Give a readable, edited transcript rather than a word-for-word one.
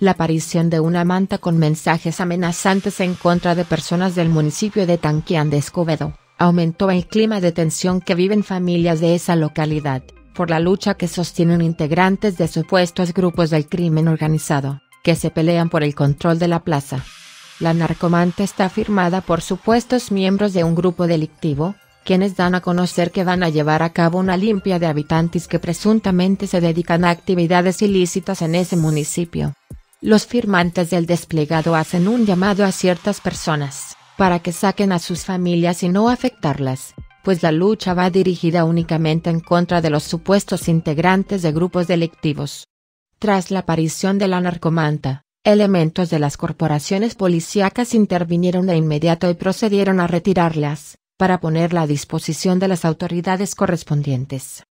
La aparición de una manta con mensajes amenazantes en contra de personas del municipio de Tanquián de Escobedo, aumentó el clima de tensión que viven familias de esa localidad, por la lucha que sostienen integrantes de supuestos grupos del crimen organizado, que se pelean por el control de la plaza. La narcomanta está firmada por supuestos miembros de un grupo delictivo, quienes dan a conocer que van a llevar a cabo una limpia de habitantes que presuntamente se dedican a actividades ilícitas en ese municipio. Los firmantes del desplegado hacen un llamado a ciertas personas, para que saquen a sus familias y no afectarlas, pues la lucha va dirigida únicamente en contra de los supuestos integrantes de grupos delictivos. Tras la aparición de la narcomanta, elementos de las corporaciones policíacas intervinieron de inmediato y procedieron a retirarlas, para ponerla a disposición de las autoridades correspondientes.